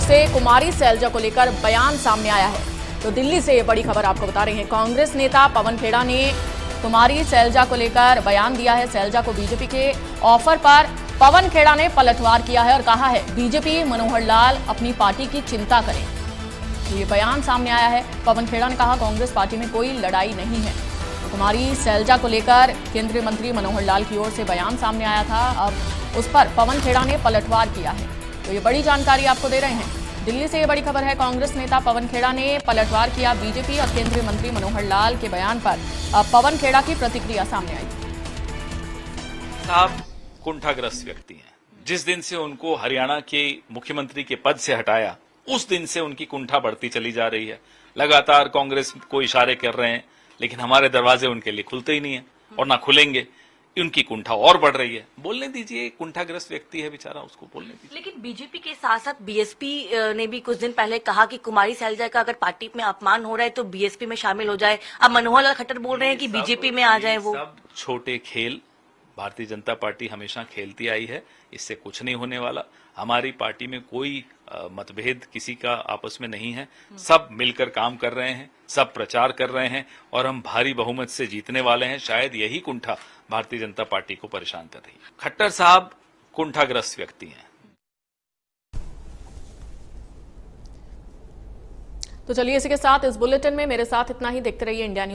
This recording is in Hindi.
से कुमारी सैलजा को लेकर बयान सामने आया है। तो दिल्ली से ये बड़ी खबर आपको बता रहे हैं। कांग्रेस नेता पवन खेड़ा ने कुमारी सैलजा को लेकर बयान दिया है। सैलजा को बीजेपी के ऑफर पर पवन खेड़ा ने पलटवार किया है और कहा है बीजेपी मनोहर लाल अपनी पार्टी की चिंता करें। तो ये बयान सामने आया है। पवन खेड़ा ने कहा कांग्रेस पार्टी में कोई लड़ाई नहीं है। कुमारी सैलजा को लेकर केंद्रीय मंत्री मनोहर लाल की ओर से बयान सामने आया था। अब उस पर पवन खेड़ा ने पलटवार किया है। तो ये बड़ी जानकारी आपको दे रहे हैं। दिल्ली से ये बड़ी खबर है। कांग्रेस नेता पवन खेड़ा ने पलटवार किया। बीजेपी और केंद्रीय मंत्री मनोहर लाल के बयान पर पवन खेड़ा की प्रतिक्रिया सामने आई। साहब कुंठाग्रस्त व्यक्ति हैं। जिस दिन से उनको हरियाणा के मुख्यमंत्री के पद से हटाया उस दिन से उनकी कुंठा बढ़ती चली जा रही है। लगातार कांग्रेस को इशारे कर रहे हैं, लेकिन हमारे दरवाजे उनके लिए खुलते ही नहीं है और ना खुलेंगे। उनकी कुंठा और बढ़ रही है। बोलने दीजिए, कुंठाग्रस्त व्यक्ति है बेचारा, उसको बोलने दीजिए। लेकिन बीजेपी के साथ साथ बीएसपी ने भी कुछ दिन पहले कहा कि कुमारी सैलजा का अगर पार्टी में अपमान हो रहा है तो बीएसपी में शामिल हो जाए। अब मनोहर लाल खट्टर बोल रहे हैं कि बीजेपी में आ जाए। वो सब छोटे खेल भारतीय जनता पार्टी हमेशा खेलती आई है। इससे कुछ नहीं होने वाला। हमारी पार्टी में कोई मतभेद किसी का आपस में नहीं है। सब मिलकर काम कर रहे हैं, सब प्रचार कर रहे हैं और हम भारी बहुमत से जीतने वाले हैं। शायद यही कुंठा भारतीय जनता पार्टी को परेशान कर रही है। खट्टर साहब कुंठाग्रस्त व्यक्ति हैं। तो चलिए इसी के साथ इस बुलेटिन में मेरे साथ इतना ही। देखते रहिए इंडिया न्यूज।